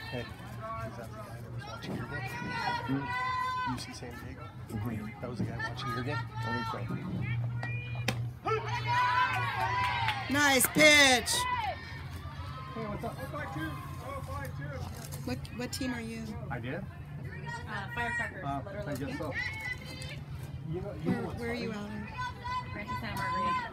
Hey, is that the guy that was watching your game? UC San Diego? That was the guy watching your game? I think so. Nice pitch. Hey, what's up? 5-2. What team are you? I did? Firecrackers. I guess so. You know Where are you out of? Francis Santa Margarita.